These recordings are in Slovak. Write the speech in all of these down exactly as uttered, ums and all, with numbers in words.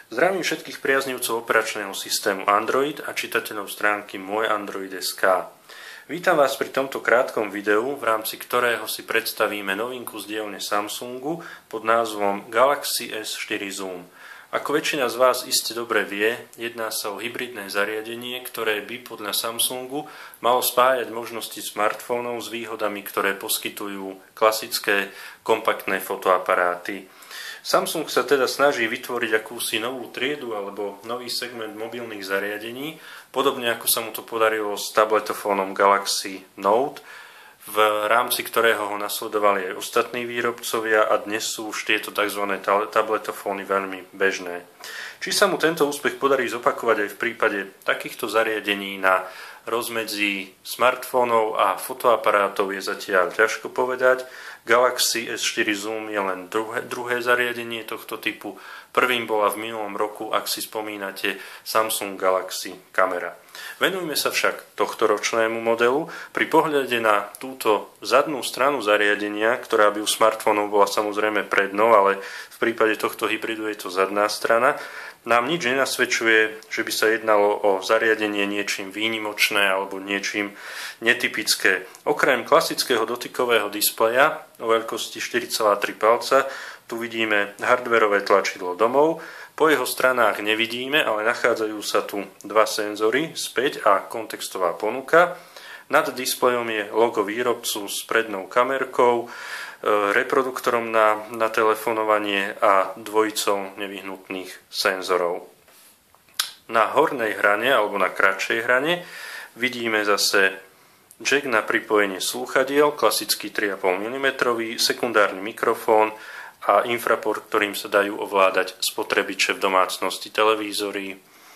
Zdravím všetkých priaznivcov operačného systému Android a čitateľov stránky môj android bodka es ká. Vítam vás pri tomto krátkom videu, v rámci ktorého si predstavíme novinku z dielne Samsungu pod názvom Galaxy es štyri Zoom. Ako väčšina z vás iste dobre vie, jedná sa o hybridné zariadenie, ktoré by podľa Samsungu malo spájať možnosti smartfónov s výhodami, ktoré poskytujú klasické kompaktné fotoaparáty. Samsung sa teda snaží vytvoriť akúsi novú triedu alebo nový segment mobilných zariadení, podobne ako sa mu to podarilo s tabletofónom Galaxy Note, v rámci ktorého ho nasledovali aj ostatní výrobcovia a dnes sú už tieto tzv. Tabletofóny veľmi bežné. Či sa mu tento úspech podarí zopakovať aj v prípade takýchto zariadení na rozmedzi smartfónov a fotoaparátov je zatiaľ ťažko povedať. Galaxy es štyri Zoom je len druhé, druhé zariadenie tohto typu. Prvým bola v minulom roku, ak si spomínate, Samsung Galaxy kamera. Venujme sa však tohtoročnému modelu. Pri pohľade na túto zadnú stranu zariadenia, ktorá by u smartfónov bola samozrejme prednou, ale v prípade tohto hybridu je to zadná strana, nám nič nenasvedčuje, že by sa jednalo o zariadenie niečím výnimočné alebo niečím netypické. Okrem klasického dotykového displeja o veľkosti štyri celé tri palca tu vidíme hardwareové tlačidlo domov. Po jeho stranách nevidíme, ale nachádzajú sa tu dva senzory, späť a kontextová ponuka. Nad displejom je logo výrobcu s prednou kamerkou, reproduktorom na, na telefonovanie a dvojicou nevyhnutných senzorov. Na hornej hrane alebo na kratšej hrane vidíme zase jack na pripojenie slúchadiel, klasický tri celé päť milimetra, sekundárny mikrofón a infraport, ktorým sa dajú ovládať spotrebiče v domácnosti, televízory,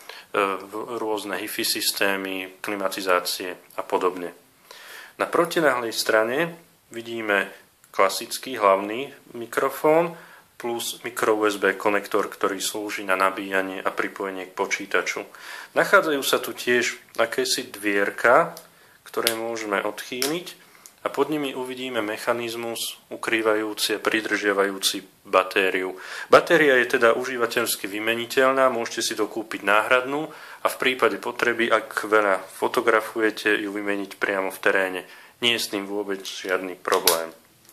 rôzne hi-fi systémy, klimatizácie a podobne. Na protináhlej strane vidíme klasický hlavný mikrofón plus micro ú es bé konektor, ktorý slúži na nabíjanie a pripojenie k počítaču. Nachádzajú sa tu tiež akési dvierka, ktoré môžeme odchýliť a pod nimi uvidíme mechanizmus ukrývajúci a pridržiavajúci batériu. Batéria je teda užívateľsky vymeniteľná, môžete si to kúpiť náhradnú a v prípade potreby, ak veľa fotografujete, ju vymeniť priamo v teréne. Nie je s tým vôbec žiadny problém.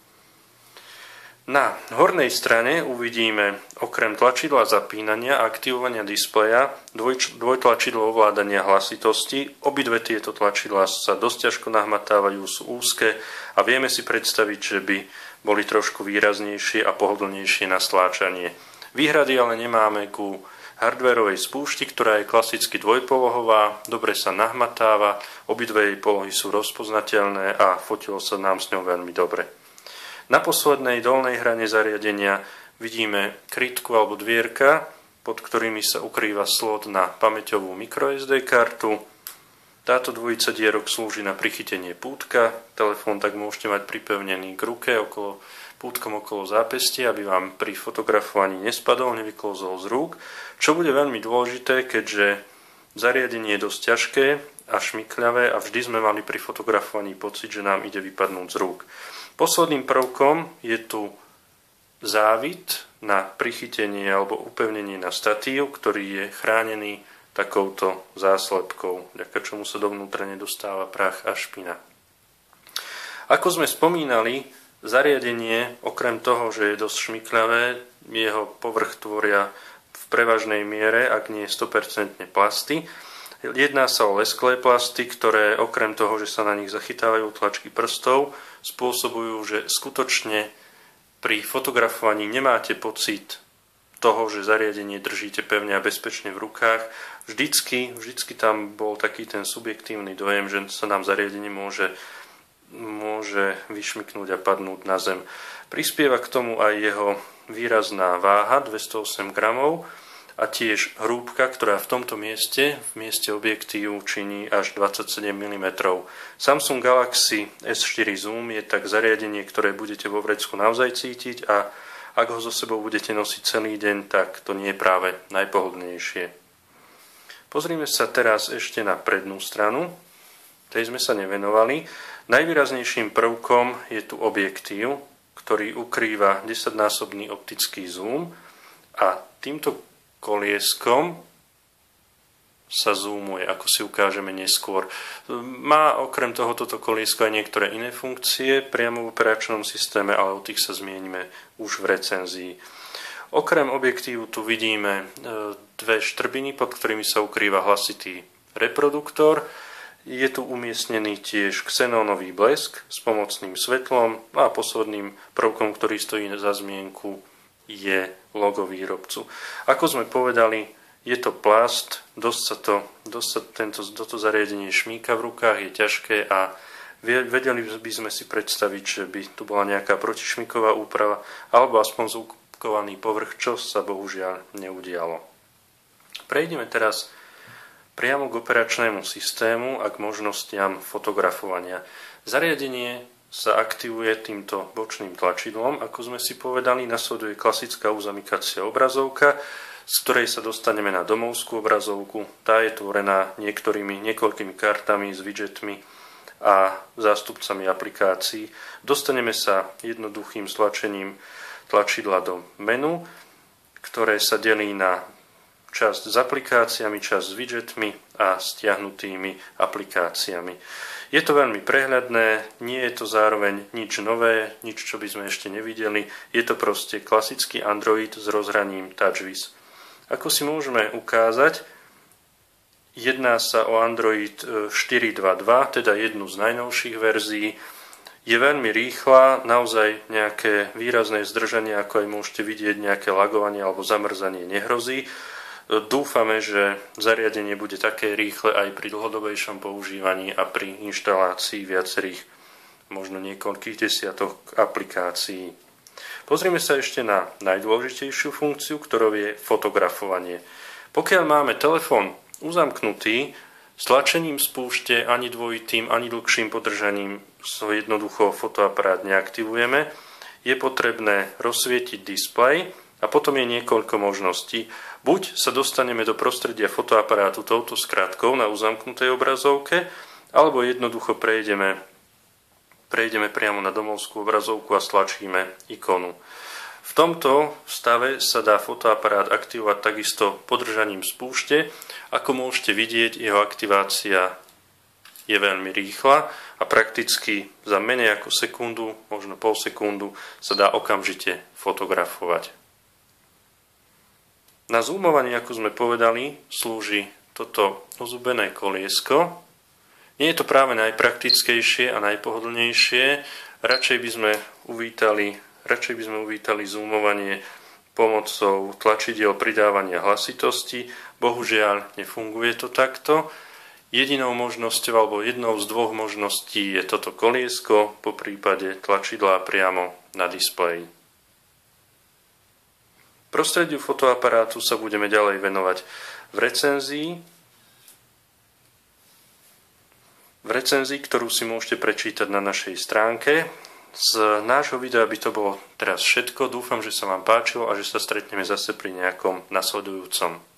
Na hornej strane uvidíme okrem tlačidla zapínania a aktivovania displeja dvoj, dvojtlačidlo ovládania hlasitosti. Obidve tieto tlačidlá sa dosť ťažko nahmatávajú, sú úzke a vieme si predstaviť, že by boli trošku výraznejšie a pohodlnejšie na stláčanie. Výhrady ale nemáme ku hardwareovej spúšti, ktorá je klasicky dvojpolohová, dobre sa nahmatáva, obidve jej polohy sú rozpoznateľné a fotilo sa nám s ňou veľmi dobre. Na poslednej dolnej hrane zariadenia vidíme krytku alebo dvierka, pod ktorými sa ukrýva slot na pamäťovú micro es dé kartu. Táto dvojica dierok slúži na prichytenie pútka. Telefón tak môžete mať pripevnený k ruke okolo, pútkom okolo zápestia, aby vám pri fotografovaní nespadol, nevyklozol z rúk. Čo bude veľmi dôležité, keďže zariadenie je dosť ťažké a šmykľavé a vždy sme mali pri fotografovaní pocit, že nám ide vypadnúť z rúk. Posledným prvkom je tu závit na prichytenie alebo upevnenie na statív, ktorý je chránený takouto záslepkou, vďaka čomu sa dovnútra nedostáva prach a špina. Ako sme spomínali, zariadenie, okrem toho, že je dosť šmykľavé, jeho povrch tvoria v prevažnej miere, ak nie sto percent plasty. Jedná sa o lesklé plasty, ktoré okrem toho, že sa na nich zachytávajú tlačky prstov, spôsobujú, že skutočne pri fotografovaní nemáte pocit toho, že zariadenie držíte pevne a bezpečne v rukách. Vždycky, vždycky tam bol taký ten subjektívny dojem, že sa nám zariadenie môže, môže vyšmyknúť a padnúť na zem. Prispieva k tomu aj jeho výrazná váha, dvestoosem gramov, a tiež hrúbka, ktorá v tomto mieste, v mieste objektívu, činí až dvadsaťsedem milimetrov. Samsung Galaxy es štyri Zoom je tak zariadenie, ktoré budete vo vrecku naozaj cítiť a ak ho so sebou budete nosiť celý deň, tak to nie je práve najpohodlnejšie. Pozrime sa teraz ešte na prednú stranu. Tej sme sa nevenovali. Najvýraznejším prvkom je tu objektív, ktorý ukrýva desaťnásobný optický zoom a týmto kolieskom sa zoomuje, ako si ukážeme neskôr. Má okrem toho toto koliesko aj niektoré iné funkcie priamo v operačnom systéme, ale o tých sa zmienime už v recenzii. Okrem objektívu tu vidíme dve štrbiny, pod ktorými sa ukrýva hlasitý reproduktor. Je tu umiestnený tiež xenónový blesk s pomocným svetlom a posledným prvkom, ktorý stojí za zmienku, je logo výrobcu. Ako sme povedali, je to plast, dosť sa, to, dosť sa tento, toto zariadenie šmíka v rukách, je ťažké a vedeli by sme si predstaviť, že by tu bola nejaká protišmiková úprava alebo aspoň zúkovaný povrch, čo sa bohužiaľ neudialo. Prejdeme teraz priamo k operačnému systému a k možnostiam fotografovania. Zariadenie sa aktivuje týmto bočným tlačidlom. Ako sme si povedali, nasleduje klasická uzamykacia obrazovka, z ktorej sa dostaneme na domovskú obrazovku. Tá je tvorená niektorými, niekoľkými kartami s widgetmi a zástupcami aplikácií. Dostaneme sa jednoduchým stlačením tlačidla do menu, ktoré sa delí na časť s aplikáciami, časť s widgetmi a stiahnutými aplikáciami. Je to veľmi prehľadné, nie je to zároveň nič nové, nič, čo by sme ešte nevideli. Je to proste klasický Android s rozhraním TouchWiz. Ako si môžeme ukázať, jedná sa o Android štyri bodka dva bodka dva, teda jednu z najnovších verzií. Je veľmi rýchla, naozaj nejaké výrazné zdržanie, ako aj môžete vidieť, nejaké lagovanie alebo zamrzanie nehrozí. Dúfame, že zariadenie bude také rýchle aj pri dlhodobejšom používaní a pri inštalácii viacerých, možno niekoľkých desiatok aplikácií. Pozrime sa ešte na najdôležitejšiu funkciu, ktorou je fotografovanie. Pokiaľ máme telefón uzamknutý, s tlačením spúšte ani dvojitým, ani dlhším podržaním so jednoducho fotoaparát neaktivujeme. Je potrebné rozsvietiť displej a potom je niekoľko možností. Buď sa dostaneme do prostredia fotoaparátu touto skratkou na uzamknutej obrazovke, alebo jednoducho prejdeme prejdeme priamo na domovskú obrazovku a stlačíme ikonu. V tomto stave sa dá fotoaparát aktivovať takisto podržaním spúšte. Ako môžete vidieť, jeho aktivácia je veľmi rýchla a prakticky za menej ako sekundu, možno pol sekundu, sa dá okamžite fotografovať. Na zoomovanie, ako sme povedali, slúži toto ozubené koliesko. Nie je to práve najpraktickejšie a najpohodlnejšie. Radšej by sme uvítali, radšej by sme uvítali zoomovanie pomocou tlačidiel pridávania hlasitosti. Bohužiaľ, nefunguje to takto. Jedinou možnosťou alebo jednou z dvoch možností je toto koliesko, po prípade tlačidla priamo na displeji. Prostrediu fotoaparátu sa budeme ďalej venovať v recenzii. V recenzii, ktorú si môžete prečítať na našej stránke. Z nášho videa by to bolo teraz všetko. Dúfam, že sa vám páčilo a že sa stretneme zase pri nejakom nasledujúcom